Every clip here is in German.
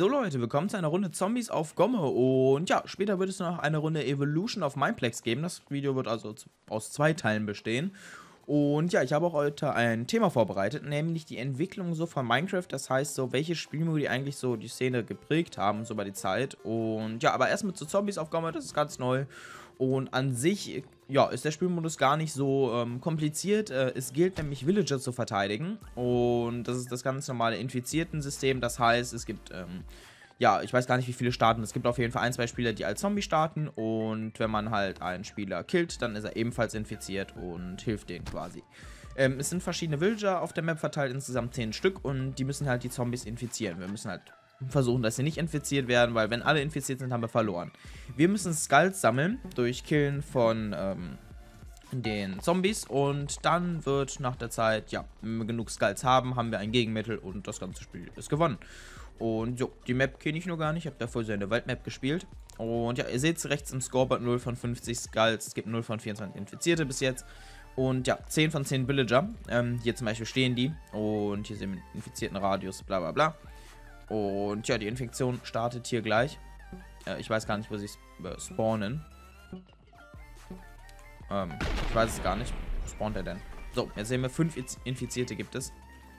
So Leute, willkommen zu einer Runde Zombies auf Gomme und ja, später wird es noch eine Runde Evolution auf Mineplex geben. Das Video wird also aus 2 Teilen bestehen. Und ja, ich habe auch heute ein Thema vorbereitet, nämlich die Entwicklung so von Minecraft. Das heißt so, welche Spielmodi eigentlich so die Szene geprägt haben, so über die Zeit. Und ja, aber erstmal zu Zombies auf Gomme, das ist ganz neu. Und an sich, ja, ist der Spielmodus gar nicht so kompliziert. Es gilt nämlich Villager zu verteidigen. Und das ist das ganz normale Infizierten-System. Das heißt, es gibt, ja, ich weiß gar nicht, wie viele starten. Es gibt auf jeden Fall 1, 2 Spieler, die als Zombie starten. Und wenn man halt einen Spieler killt, dann ist er ebenfalls infiziert und hilft denen quasi. Es sind verschiedene Villager auf der Map verteilt, insgesamt 10 Stück. Und die müssen halt die Zombies infizieren. Wir müssen halt versuchen, dass sie nicht infiziert werden, weil wenn alle infiziert sind, haben wir verloren. Wir müssen Skulls sammeln durch Killen von den Zombies und dann wird nach der Zeit, ja, wenn wir genug Skulls haben, haben wir ein Gegenmittel und das ganze Spiel ist gewonnen. Und jo, die Map kenne ich nur gar nicht, ich habe davor so eine Waldmap gespielt. Und ja, ihr seht es rechts im Scoreboard 0 von 50 Skulls, es gibt 0 von 24 Infizierte bis jetzt. Und ja, 10 von 10 Villager, hier zum Beispiel stehen die und hier sehen wir den infizierten Radius, bla bla bla. Und ja, die Infektion startet hier gleich. Ich weiß gar nicht, wo sie spawnen. Ich weiß es gar nicht. Wo spawnt er denn? So, jetzt sehen wir 5 Infizierte gibt es.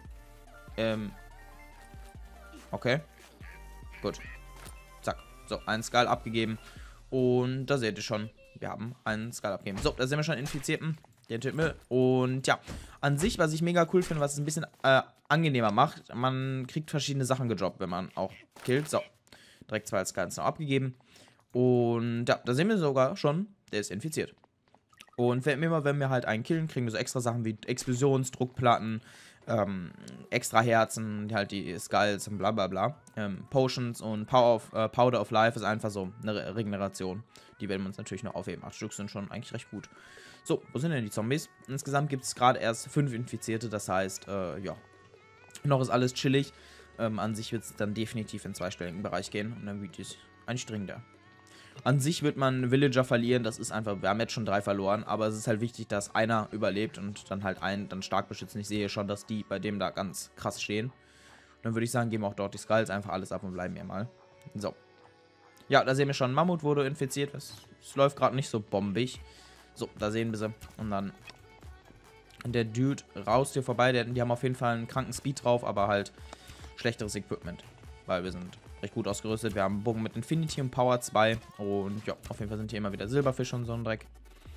Okay. Gut. Zack. So, einen Skull abgegeben. Und da seht ihr schon, wir haben einen Skull abgegeben. So, da sehen wir schon Infizierten. Den töten wir. Und ja, an sich, was ich mega cool finde, was es ein bisschen angenehmer macht, man kriegt verschiedene Sachen gedroppt, wenn man auch killt. So, direkt 2 Skulls noch abgegeben. Und ja, da sehen wir sogar schon, der ist infiziert. Und immer wenn wir halt einen killen, kriegen wir so extra Sachen wie Explosionsdruckplatten, extra Herzen, halt die Skulls und bla bla bla. Potions und Powder of Life ist einfach so eine Regeneration. Die werden wir uns natürlich noch aufheben. 8 Stück sind schon eigentlich recht gut. So, wo sind denn die Zombies? Insgesamt gibt es gerade erst 5 Infizierte, das heißt, ja, noch ist alles chillig. An sich wird es dann definitiv in 2-stelligen Bereich gehen und dann wird es anstrengender. An sich wird man Villager verlieren, das ist einfach, wir haben jetzt schon 3 verloren, aber es ist halt wichtig, dass einer überlebt und dann halt einen dann stark beschützen. Ich sehe schon, dass die bei dem da ganz krass stehen. Und dann würde ich sagen, geben wir auch dort die Skulls einfach alles ab und bleiben hier mal. So. Ja, da sehen wir schon, Mammut wurde infiziert, es läuft gerade nicht so bombig. So, da sehen wir sie. Und dann der Dude raus hier vorbei. Die haben auf jeden Fall einen kranken Speed drauf, aber halt schlechteres Equipment. Weil wir sind recht gut ausgerüstet. Wir haben einen Bogen mit Infinity und Power 2. Und ja, auf jeden Fall sind hier immer wieder Silberfische und so ein Dreck.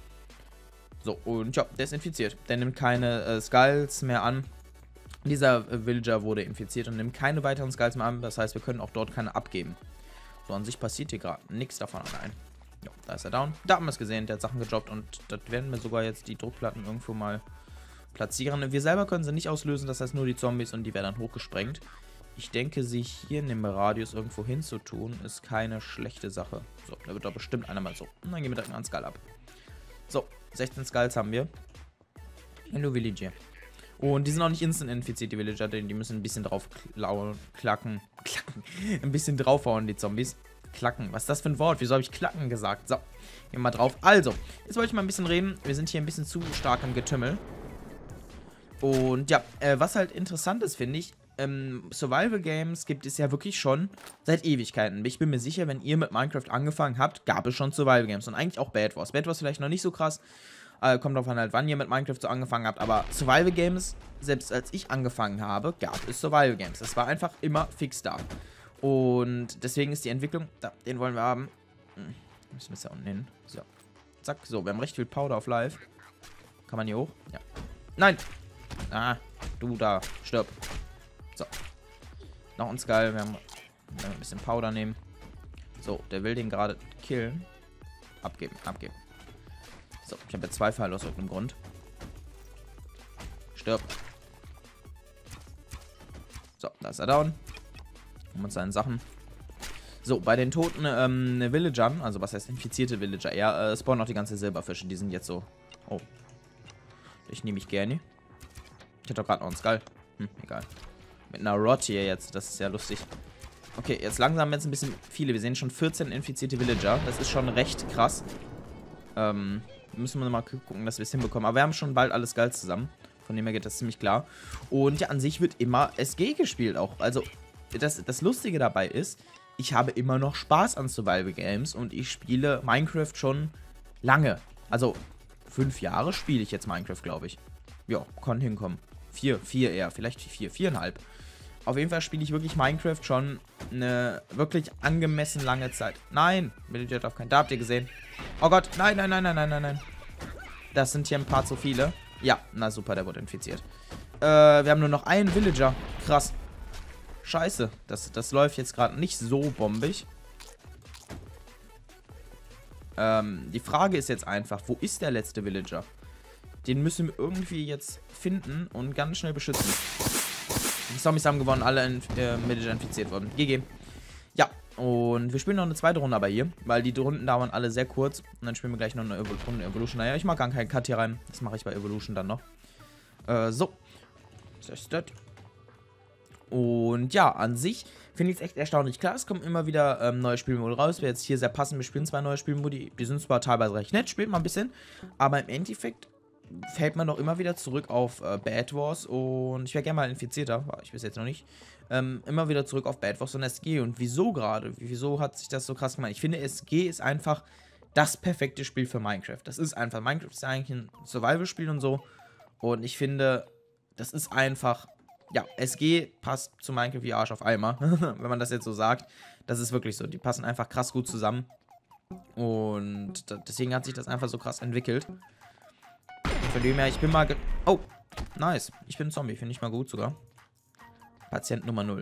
So, und ja, der ist infiziert. Der nimmt keine Skulls mehr an. Dieser Villager wurde infiziert und nimmt keine weiteren Skulls mehr an. Das heißt, wir können auch dort keine abgeben. So, an sich passiert hier gerade nichts davon allein. Ja, da ist er down. Da haben wir es gesehen, der hat Sachen gedroppt und das werden wir sogar jetzt die Druckplatten irgendwo mal platzieren. Wir selber können sie nicht auslösen, das heißt nur die Zombies und die werden dann hochgesprengt. Ich denke, sie hier in dem Radius irgendwo hinzutun, ist keine schlechte Sache. So, da wird doch bestimmt einer mal so. Und dann gehen wir direkt mal einen Skull ab. So, 16 Skulls haben wir. Hello Villager. Und die sind auch nicht instant infiziert, die Villager, denn die müssen ein bisschen drauf klacken. Ein bisschen draufhauen, die Zombies. Klacken. Was ist das für ein Wort? Wieso habe ich Klacken gesagt? So, gehen wir mal drauf. Also, jetzt wollte ich mal ein bisschen reden. Wir sind hier ein bisschen zu stark im Getümmel. Und ja, was halt interessant ist, finde ich, Survival Games gibt es ja wirklich schon seit Ewigkeiten. Ich bin mir sicher, wenn ihr mit Minecraft angefangen habt, gab es schon Survival Games. Und eigentlich auch Bed Wars. Bed Wars vielleicht noch nicht so krass. Kommt drauf an, halt, wann ihr mit Minecraft so angefangen habt. Aber Survival Games, selbst als ich angefangen habe, gab es Survival Games. Das war einfach immer fix da. Und deswegen ist die Entwicklung, da, den wollen wir haben. Müssen wir es ja unten hin. So. Zack, so, wir haben recht viel Powder of Life. Kann man hier hoch? Ja. Nein! Ah, du da, stirb. So. Noch ein Skull, wir haben ein bisschen Powder nehmen. So, der will den gerade killen. Abgeben, abgeben. So, ich habe jetzt 2 Pfeile aus irgendeinem Grund. Stirb. So, da ist er down. Mit seinen Sachen. So, bei den toten Villagern, also was heißt infizierte Villager, spawnen auch die ganzen Silberfische, die sind jetzt so. Oh. Ich nehme mich gerne. Ich hatte doch gerade noch einen Skull. Egal. Mit einer Rot hier jetzt, das ist ja lustig. Okay, jetzt langsam jetzt ein bisschen viele. Wir sehen schon 14 infizierte Villager. Das ist schon recht krass. Müssen wir mal gucken, dass wir es hinbekommen. Aber wir haben schon bald alle Skulls zusammen. Von dem her geht das ziemlich klar. Und ja, an sich wird immer SG gespielt auch. Also das Lustige dabei ist, ich habe immer noch Spaß an Survival Games und ich spiele Minecraft schon lange. Also 5 Jahre spiele ich jetzt Minecraft, glaube ich. Ja, kann hinkommen. 4 eher, vielleicht 4,5. Auf jeden Fall spiele ich wirklich Minecraft schon eine wirklich angemessen lange Zeit. Nein, Villager darf kein. Da habt ihr gesehen. Oh Gott, nein, nein, nein, nein, nein, nein, nein. Das sind hier ein paar zu viele. Ja, na super, der wurde infiziert. Wir haben nur noch einen Villager. Krass. Scheiße, das läuft jetzt gerade nicht so bombig. Die Frage ist jetzt einfach, wo ist der letzte Villager? Den müssen wir irgendwie jetzt finden und ganz schnell beschützen. Die Zombies haben gewonnen, alle Villager infiziert worden. GG. Ja, und wir spielen noch eine zweite Runde aber hier, weil die Runden dauern alle sehr kurz. Und dann spielen wir gleich noch eine Runde Evolution. Naja, ich mag gar keinen Cut hier rein. Das mache ich bei Evolution dann noch. So. Das ist das. Und ja, an sich finde ich es echt erstaunlich. Klar, es kommen immer wieder neue Spielmodi raus. Wäre jetzt hier sehr passend. Wir spielen 2 neue Spielmodi. Die sind zwar teilweise recht nett, spielt man ein bisschen. Aber im Endeffekt fällt man doch immer wieder zurück auf Bed Wars. Und ich wäre gerne mal Infizierter. War ich bis jetzt noch nicht. Immer wieder zurück auf Bed Wars und SG. Und wieso gerade? Wieso hat sich das so krass gemacht? Ich finde, SG ist einfach das perfekte Spiel für Minecraft. Das ist einfach. Minecraft ist ja eigentlich ein Survival-Spiel und so. Und ich finde, das ist einfach. Ja, SG passt zu Minecraft wie Arsch auf Eimer, wenn man das jetzt so sagt. Das ist wirklich so. Die passen einfach krass gut zusammen. Und deswegen hat sich das einfach so krass entwickelt. Von dem her, ich bin mal... Oh, nice. Ich bin ein Zombie, finde ich mal gut sogar. Patient Nummer 0.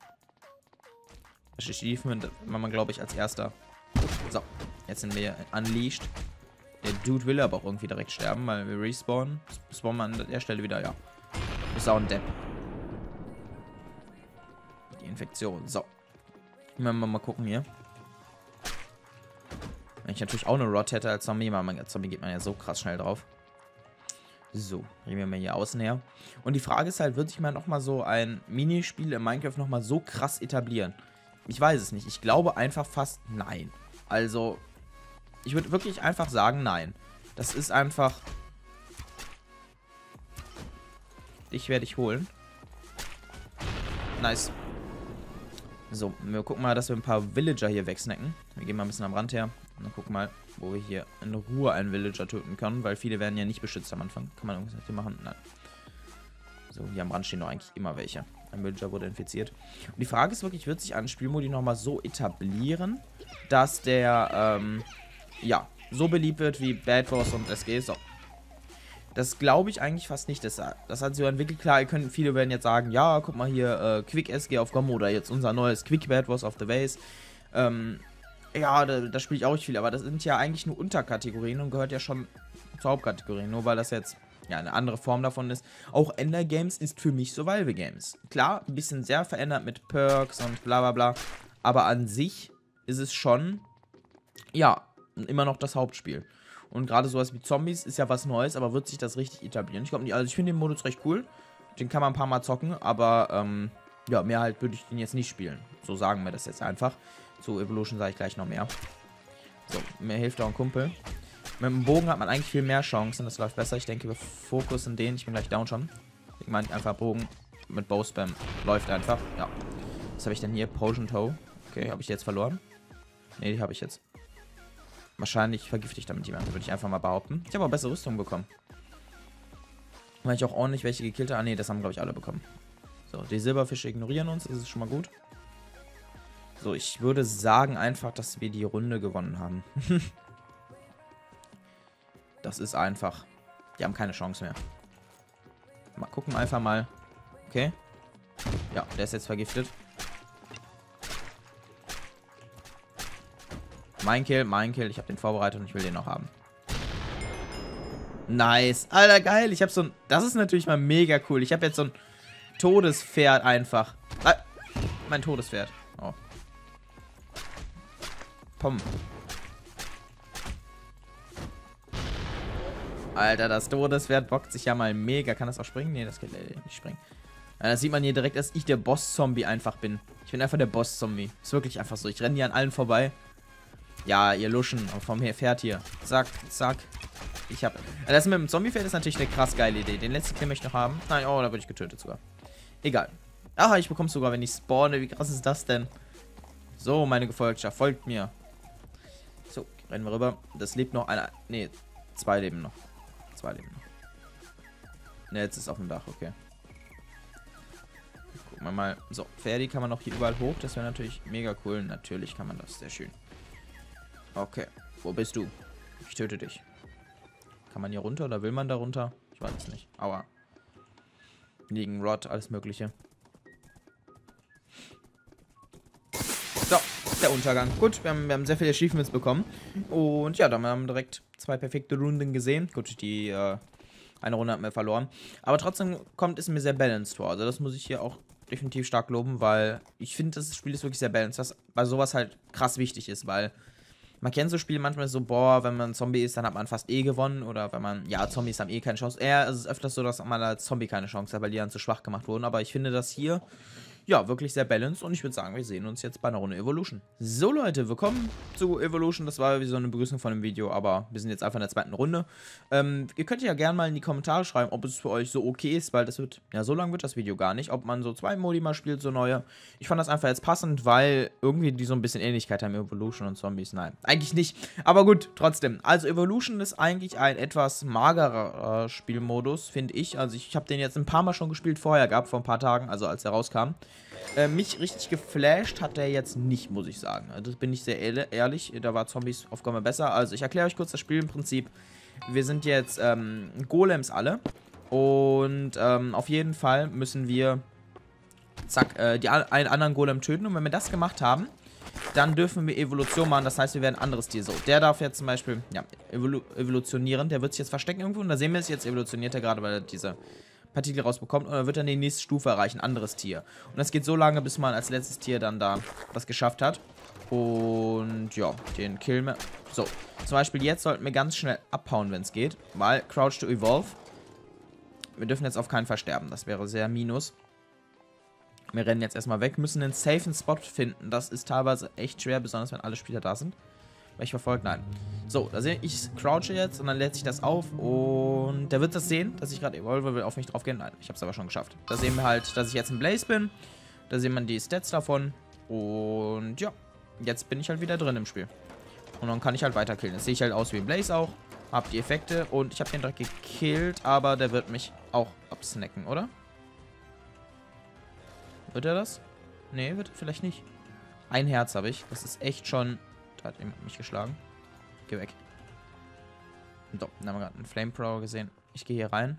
Das Achievement war man, glaube ich, als erster. So, jetzt sind wir unleashed. Der Dude will aber auch irgendwie direkt sterben, weil wir respawnen. Spawnen wir an der Stelle wieder, ja. Ist auch ein Depp. Infektion. So. Mal gucken hier. Wenn ich natürlich auch eine Rot hätte als Zombie, weil als Zombie geht man ja so krass schnell drauf. So, gehen wir mal hier außen her. Und die Frage ist halt, wird sich mal nochmal so ein Minispiel in Minecraft nochmal so krass etablieren? Ich weiß es nicht. Ich glaube einfach fast nein. Also, ich würde wirklich einfach sagen nein. Das ist einfach... Dich werde ich holen. Nice. So, wir gucken mal, dass wir ein paar Villager hier wegsnacken. Wir gehen mal ein bisschen am Rand her. Und dann gucken mal, wo wir hier in Ruhe einen Villager töten können. Weil viele werden ja nicht beschützt am Anfang. Kann man irgendwas hier machen? Nein. So, hier am Rand stehen doch eigentlich immer welche. Ein Villager wurde infiziert. Und die Frage ist wirklich, wird sich ein Spielmodi nochmal so etablieren, dass der, ja, so beliebt wird wie Bed Wars und SG? So. Das glaube ich eigentlich fast nicht. Das hat sich so entwickelt. Klar, viele werden jetzt sagen, ja, guck mal hier, Quick SG auf GOM oder jetzt unser neues Quick Bed Wars of the Base. Ja, da spiele ich auch nicht viel, aber das sind ja eigentlich nur Unterkategorien und gehört ja schon zur Hauptkategorie. Nur weil das jetzt ja eine andere Form davon ist. Auch Ender Games ist für mich Survival Games. Klar, ein bisschen sehr verändert mit Perks und bla bla bla. Aber an sich ist es schon, ja, immer noch das Hauptspiel. Und gerade sowas wie Zombies ist ja was Neues, aber wird sich das richtig etablieren? Ich glaube nicht. Also ich finde den Modus recht cool. Den kann man ein paar Mal zocken, aber ja, mehr halt würde ich den jetzt nicht spielen. So sagen wir das jetzt einfach. Zu Evolution sage ich gleich noch mehr. So, mir hilft auch ein Kumpel. Mit dem Bogen hat man eigentlich viel mehr Chancen. Das läuft besser. Ich denke, wir fokussen den. Ich bin gleich down schon. Ich meine einfach Bogen mit Bow-Spam. Läuft einfach. Ja. Was habe ich denn hier? Potion Toe. Okay, habe ich jetzt verloren? Ne, die habe ich jetzt. Wahrscheinlich vergifte ich damit jemanden, würde ich einfach mal behaupten. Ich habe auch bessere Rüstung bekommen. Weil ich auch ordentlich welche gekillt habe. Ah, ne, das haben, glaube ich, alle bekommen. So, die Silberfische ignorieren uns. Das ist schon mal gut. So, ich würde sagen einfach, dass wir die Runde gewonnen haben. Das ist einfach. Die haben keine Chance mehr. Mal gucken einfach mal. Okay. Ja, der ist jetzt vergiftet. Mein Kill. Ich habe den vorbereitet und ich will den noch haben. Nice. Alter, geil. Ich habe so ein... Das ist natürlich mal mega cool. Ich habe jetzt so ein Todespferd einfach. Mein Todespferd. Oh. Pom. Alter, das Todespferd bockt sich ja mal mega. Kann das auch springen? Nee, das kann nicht springen. Da sieht man hier direkt, dass ich der Boss-Zombie einfach bin. Ich bin einfach der Boss-Zombie. Ist wirklich einfach so. Ich renne hier an allen vorbei. Ja, ihr Luschen vom Pferd hier. Zack, zack. Ich hab... Das mit dem Zombie-Pferd ist natürlich eine krass geile Idee. Den letzten Kill möchte ich noch haben. Nein, oh, da wurde ich getötet sogar. Egal. Ah, ich bekomme sogar, wenn ich spawne. Wie krass ist das denn? So, meine Gefolgschaft, folgt mir. So, rennen wir rüber. Das lebt noch einer. Ne, 2 leben noch. 2 leben noch. Ne, jetzt ist es auf dem Dach, okay. Gucken wir mal. So, Ferdi kann man noch hier überall hoch. Das wäre natürlich mega cool. Natürlich kann man das. Sehr schön. Okay, wo bist du? Ich töte dich. Kann man hier runter oder will man da runter? Ich weiß es nicht. Aua. Liegen Rod, alles mögliche. So, der Untergang. Gut, wir haben sehr viele Achievements bekommen. Und ja, dann haben wir direkt 2 perfekte Runden gesehen. Gut, die eine Runde hat mir verloren. Aber trotzdem kommt es mir sehr balanced vor. Also das muss ich hier auch definitiv stark loben, weil ich finde, das Spiel ist wirklich sehr balanced, was bei sowas halt krass wichtig ist, weil man kennt so Spiele manchmal so, boah, wenn man ein Zombie ist, dann hat man fast eh gewonnen. Oder wenn man, ja, Zombies haben eh keine Chance. Eher ist es öfters so, dass man als Zombie keine Chance hat, weil die dann zu schwach gemacht wurden. Aber ich finde das hier, ja, wirklich sehr balanced. Und ich würde sagen, wir sehen uns jetzt bei einer Runde Evolution. So, Leute, willkommen zu Evolution. Das war wie so eine Begrüßung von dem Video, aber wir sind jetzt einfach in der 2. Runde. Ihr könnt ja gerne mal in die Kommentare schreiben, ob es für euch so okay ist, weil das wird, ja, so lang wird das Video gar nicht. Ob man so 2 Modi mal spielt, so neue. Ich fand das einfach jetzt passend, weil irgendwie die so ein bisschen Ähnlichkeit haben, Evolution und Zombies. Nein, eigentlich nicht. Aber gut, trotzdem. Also Evolution ist eigentlich ein etwas magerer Spielmodus, finde ich. Also ich habe den jetzt ein paar Mal schon gespielt vorher gehabt, vor ein paar Tagen, also als er rauskam. Mich richtig geflasht hat der jetzt nicht, muss ich sagen. Also das bin ich sehr ehrlich. Da war Zombies auf einmal besser. Also ich erkläre euch kurz das Spiel im Prinzip. Wir sind jetzt Golems alle. Und auf jeden Fall müssen wir zack, einen anderen Golem töten. Und wenn wir das gemacht haben, dann dürfen wir Evolution machen. Das heißt, wir werden ein anderes Tier. So, der darf jetzt zum Beispiel, ja, evolutionieren. Der wird sich jetzt verstecken irgendwo. Und da sehen wir es, jetzt evolutioniert er gerade, weil er diese Partikel rausbekommt. Und dann wird er die nächste Stufe erreichen. Ein anderes Tier. Und das geht so lange, bis man als letztes Tier dann da was geschafft hat. Und ja, den killen wir. So, zum Beispiel jetzt sollten wir ganz schnell abhauen, wenn es geht. Weil Crouch to Evolve. Wir dürfen jetzt auf keinen Fall sterben. Das wäre sehr minus. Wir rennen jetzt erstmal weg, müssen einen safen Spot finden. Das ist teilweise echt schwer, besonders wenn alle Spieler da sind. Weil ich verfolgt? Nein. So, da sehe ich, crouche jetzt und dann lädt sich das auf und der wird das sehen, dass ich gerade evolve, will auf mich drauf gehen. Nein, ich habe es aber schon geschafft. Da sehen wir halt, dass ich jetzt ein Blaze bin. Da sehen wir die Stats davon und ja, jetzt bin ich halt wieder drin im Spiel. Und dann kann ich halt weiter killen. Jetzt sehe ich halt aus wie ein Blaze auch, habe die Effekte und ich habe den direkt gekillt, aber der wird mich auch absnacken, oder? Wird er das? Nee, wird er vielleicht nicht. Ein Herz habe ich. Das ist echt schon... Da hat jemand mich geschlagen. Geh weg. So, dann haben wir gerade einen Flamethrower gesehen. Ich gehe hier rein.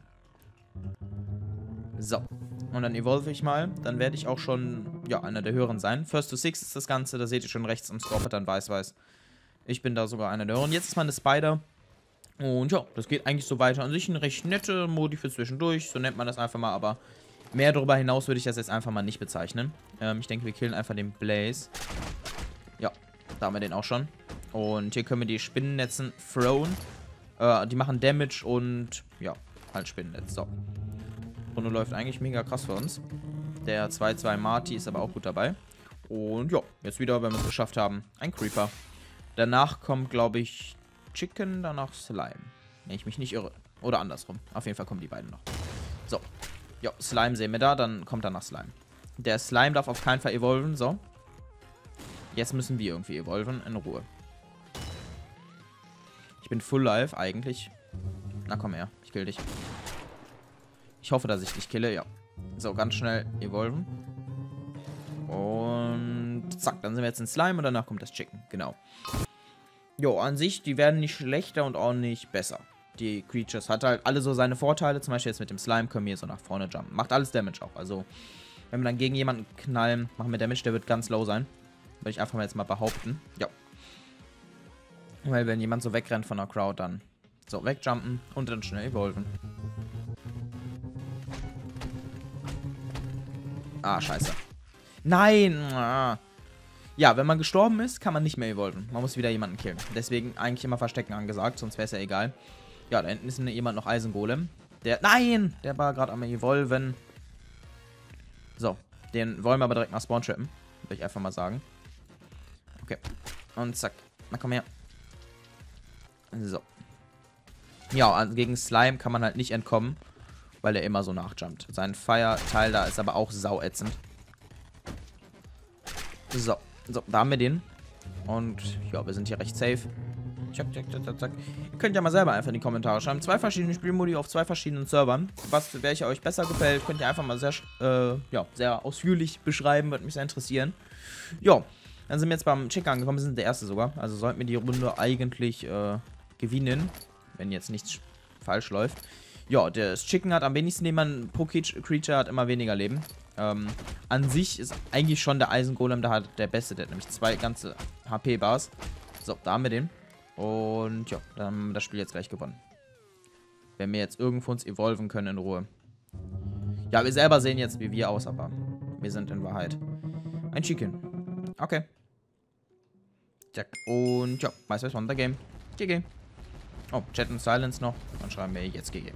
So. Und dann evolve ich mal. Dann werde ich auch schon, ja, einer der höheren sein. First to Six ist das Ganze. Da seht ihr schon rechts am Score dann weiß. Ich bin da sogar einer der höheren. Jetzt ist meine Spider. Und ja, das geht eigentlich so weiter. An sich ein recht nette Modi für zwischendurch. So nennt man das einfach mal, aber... Mehr darüber hinaus würde ich das jetzt einfach mal nicht bezeichnen. Ich denke, wir killen einfach den Blaze. Ja, da haben wir den auch schon. Und hier können wir die Spinnennetzen throwen. Die machen Damage und ja, halt Spinnennetz. So. Runde läuft eigentlich mega krass für uns. Der 2-2 Marty ist aber auch gut dabei. Und ja, jetzt wieder, wenn wir es geschafft haben, ein Creeper. Danach kommt, glaube ich, Chicken, danach Slime. Wenn ich mich nicht irre. Oder andersrum. Auf jeden Fall kommen die beiden noch. So. Ja, Slime sehen wir da, dann kommt danach Slime. Der Slime darf auf keinen Fall evolven, so. Jetzt müssen wir irgendwie evolven, in Ruhe. Ich bin full life, eigentlich. Na komm her, ich kill dich. Ich hoffe, dass ich dich kille, ja. So, ganz schnell evolven. Und zack, dann sind wir jetzt in Slime und danach kommt das Chicken, genau. Jo, an sich, die werden nicht schlechter und auch nicht besser. Die Creatures hat halt alle so seine Vorteile. Zum Beispiel jetzt mit dem Slime können wir hier so nach vorne jumpen. Macht alles Damage auch. Also, wenn wir dann gegen jemanden knallen, machen wir Damage, der wird ganz low sein. Würde ich einfach mal jetzt mal behaupten. Ja. Weil wenn jemand so wegrennt von der Crowd, dann so wegjumpen und dann schnell evolven. Ah, scheiße. Nein! Ah. Ja, wenn man gestorben ist, kann man nicht mehr evolven. Man muss wieder jemanden killen. Deswegen eigentlich immer Verstecken angesagt, sonst wäre es ja egal. Ja, da hinten ist jemand noch Eisengolem. Der... Nein! Der war gerade am Evolven. So. Den wollen wir aber direkt nach Spawn trappen. Würde ich einfach mal sagen. Okay. Und zack. Na komm her. So. Ja, also gegen Slime kann man halt nicht entkommen. weil der immer so nachjumpt. Sein Fire-Teil da ist aber auch sauätzend. So, da haben wir den. Und ja, wir sind hier recht safe. Zack, zack, zack, zack. Ihr könnt ja mal selber einfach in die Kommentare schreiben. 2 verschiedene Spielmodi auf 2 verschiedenen Servern. Welcher euch besser gefällt, könnt ihr einfach mal sehr ausführlich beschreiben. Würde mich sehr interessieren. Ja, dann sind wir jetzt beim Chicken angekommen. Wir sind der Erste sogar. Also sollten wir die Runde eigentlich gewinnen. Wenn jetzt nichts falsch läuft. Ja, das Chicken hat am wenigsten Leben. Pro Creature hat immer weniger Leben. An sich ist eigentlich schon der Eisengolem der beste. Der hat nämlich 2 ganze HP-Bars. So, da haben wir den. Und ja, dann haben wir das Spiel jetzt gleich gewonnen. Wenn wir jetzt irgendwo uns evolven können in Ruhe. Ja, wir selber sehen jetzt, wie wir aus, aber wir sind in Wahrheit ein Chicken. Okay. Zack. Und ja, Meister won the game. GG. Oh, Chat und Silence noch. Dann schreiben wir jetzt GG.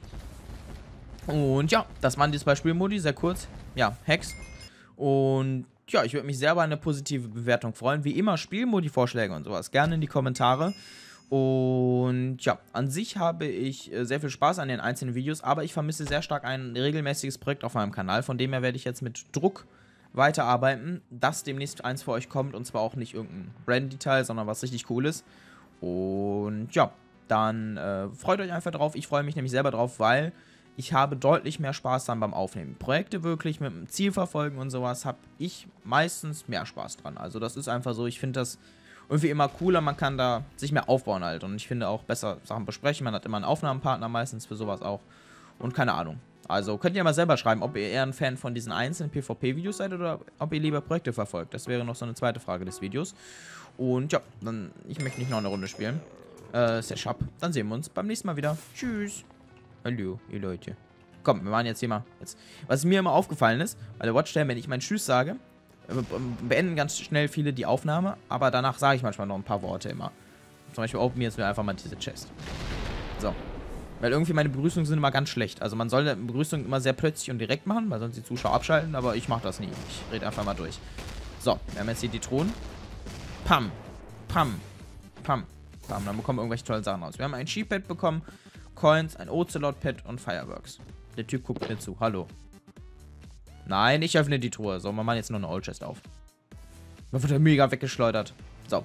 Und ja, das waren die 2 Spielmodi. Sehr kurz. Ja, Hex. Und ja, ich würde mich sehr über eine positive Bewertung freuen. Wie immer, Spielmodi-Vorschläge und sowas. Gerne in die Kommentare. Und ja, an sich habe ich sehr viel Spaß an den einzelnen Videos, aber ich vermisse sehr stark ein regelmäßiges Projekt auf meinem Kanal. Von dem her werde ich jetzt mit Druck weiterarbeiten, dass demnächst eins für euch kommt. Und zwar auch nicht irgendein Brand-Detail, sondern was richtig Cooles. Und ja, dann freut euch einfach drauf. Ich freue mich nämlich selber drauf, weil ich habe deutlich mehr Spaß dann beim Aufnehmen. Projekte wirklich mit einem Ziel verfolgen und sowas habe ich meistens mehr Spaß dran. Also das ist einfach so, ich finde das irgendwie immer cooler, man kann da sich mehr aufbauen halt. Und ich finde auch besser Sachen besprechen, man hat immer einen Aufnahmepartner meistens für sowas auch. Und keine Ahnung. Also könnt ihr mal selber schreiben, ob ihr eher ein Fan von diesen einzelnen PvP-Videos seid oder ob ihr lieber Projekte verfolgt. Das wäre noch so eine zweite Frage des Videos. Und ja, dann, ich möchte nicht noch eine Runde spielen. Sehr sharp. Dann sehen wir uns beim nächsten Mal wieder. Tschüss. Hallo, ihr Leute. Komm, wir machen jetzt hier mal. Was mir immer aufgefallen ist, bei der Watchtime, wenn ich meinen Tschüss sage, beenden ganz schnell viele die Aufnahme, aber danach sage ich manchmal noch ein paar Worte immer. Zum Beispiel open jetzt mir einfach mal diese Chest. So. Weil irgendwie meine Begrüßungen sind immer ganz schlecht. Also man soll die Begrüßung immer sehr plötzlich und direkt machen, weil sonst die Zuschauer abschalten, aber ich mache das nie. Ich rede einfach mal durch. So, wir haben jetzt hier die Thronen. Pam. Pam. Pam. Pam. Dann bekommen wir irgendwelche tollen Sachen raus. Wir haben ein Sheep-Pad bekommen. Coins, ein Ocelot-Pad und Fireworks. Der Typ guckt mir zu. Hallo. Nein, ich öffne die Truhe. So, wir machen jetzt noch eine Old Chest auf. Da wird er mega weggeschleudert. So.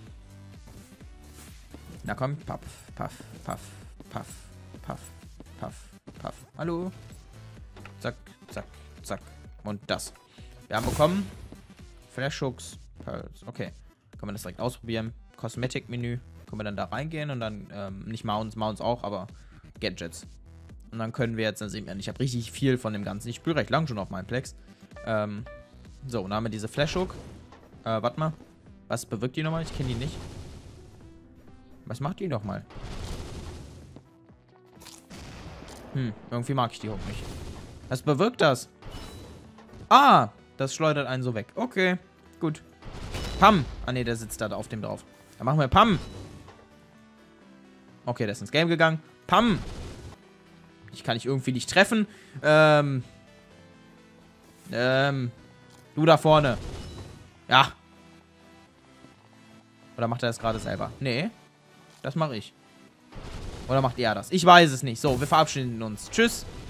Na komm. Paff, paff, paff, paff, paff, paff, paff. Hallo. Zack, zack, zack. Und das. Wir haben bekommen Flash-Hooks. Okay. Kann man das direkt ausprobieren. Cosmetic-Menü. Können wir dann da reingehen und dann, nicht Mounts auch, aber Gadgets. Und dann können wir jetzt, dann sehen wir, ich habe richtig viel von dem Ganzen. Ich spiele recht lang schon auf meinem Plex. So, und dann haben wir diese Flashhook. Warte mal. Was bewirkt die nochmal? Ich kenne die nicht. Was macht die nochmal? Irgendwie mag ich die Hook nicht. Was bewirkt das? Ah, das schleudert einen so weg. Okay, gut. Pam. Ah, ne, der sitzt da auf dem drauf. Dann machen wir Pam. Okay, der ist ins Game gegangen. Pam. Ich kann dich irgendwie nicht treffen. Du da vorne. Ja. Oder macht er das gerade selber? Nee. Das mache ich. Oder macht er das? Ich weiß es nicht. So, wir verabschieden uns. Tschüss.